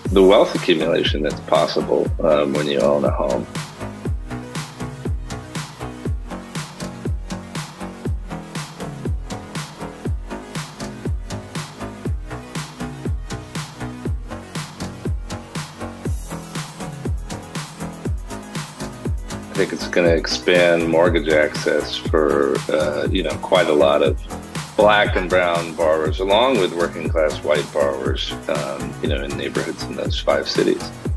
the wealth accumulation that's possible when you own a home. I think it's going to expand mortgage access for, quite a lot of Black and brown borrowers, along with working class white borrowers, in neighborhoods in those 5 cities.